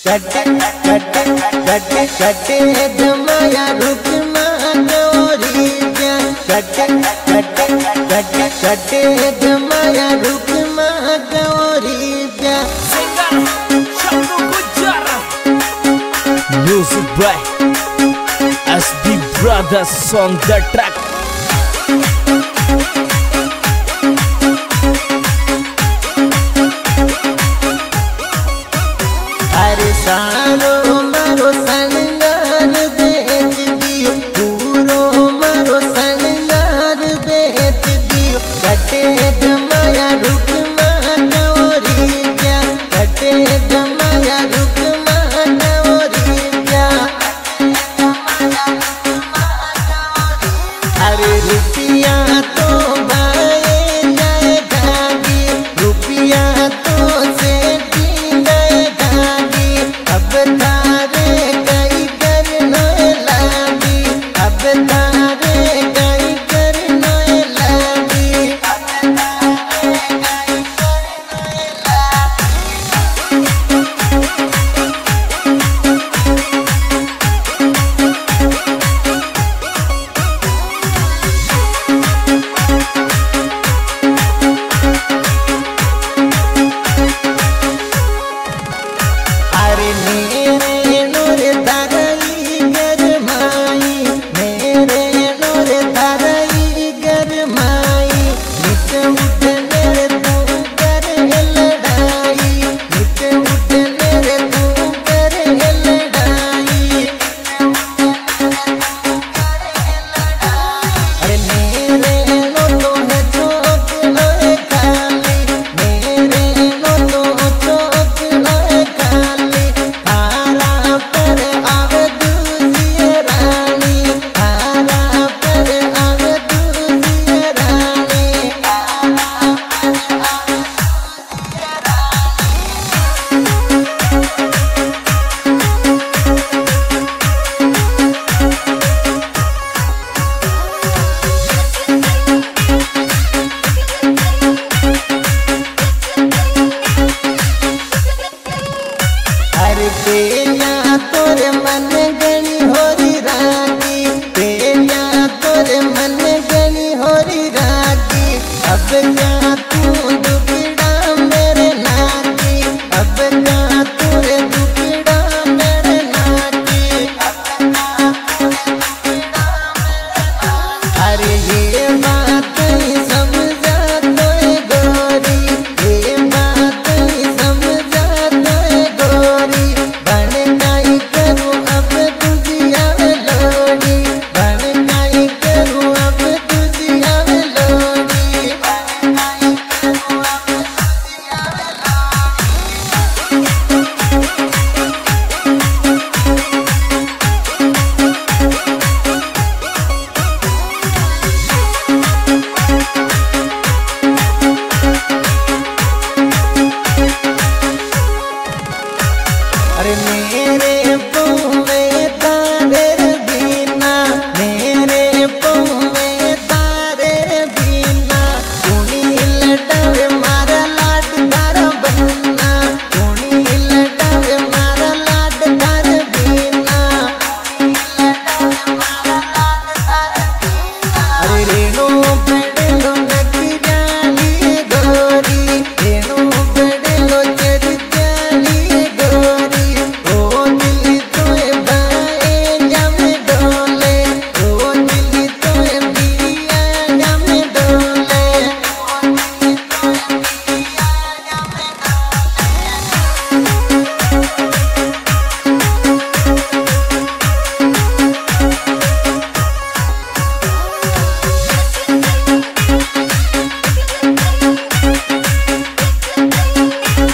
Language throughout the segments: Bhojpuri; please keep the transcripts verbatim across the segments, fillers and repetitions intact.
कटे कटे कटे कटे जमाया रुकना गौरी जा कटे कटे कटे कटे जमाया रुकना गौरी जा। Music by S B Brothers on the track. अरे सारो मारो संगार बेच दियो पूरो मारो संगार बेच दियो कटे जमाया रुकना गौरी जा कटे जमाया रुकना गौरी जा। अरे रुपया तो भाए जाएगी रुपया तो से अब तारे कई करना लागी अब तारे कई करना लागी। अरे मेरे नूर तारई गरमाई मेरे नूर तारई गरमाई नित उठ मेरे तू कर लड़ाई नित उठ मेरे तू कर लड़ाई। अरे मेरे नो तो है चौक है खाली मेरे नो तो चौक है खाली आरा पर आवे दूसरी रानी आरा पर आवे दूसरी रानी। अरे तेरिया तोरे मन गणी होरी रागी तेरिया तोरे मन गणी होरी रागी अब क्या तू दुखड़ा मेरे नागी अब क्या तूरे दुखड़ा मेरे नागी। अरे ये बात ही समझा तो गोरी ये बात ही समझा तो गोरी बन काई करूँ अब तुझिया लोड़ी बन काई करूँ अब तुझिया लोड़ी बन काई करूँ अब तुझिया अरे मेरे पौवे तारे बीना मेरे पौवे तारे बीना कुणी लटावे मारा लाड तारा बनना कुणी लटावे मारा लाड तारा बीना। अरे रेणु पेड़लो नगराली गोरी रेणु पेड़लो चरचाली गोरी ओ दिल तोए बाए जम डोले ओ दिल तोए बिया जम डोले।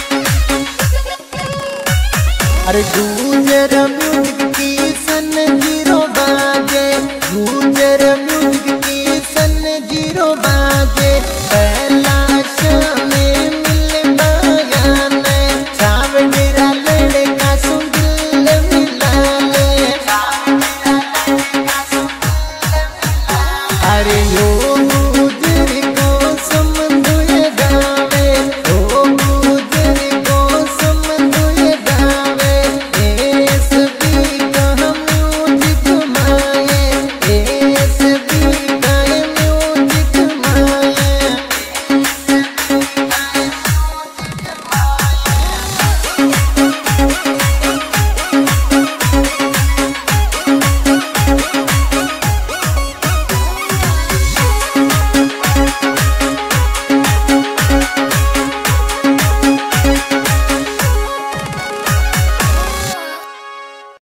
अरे गुजर म्यूजिक की सन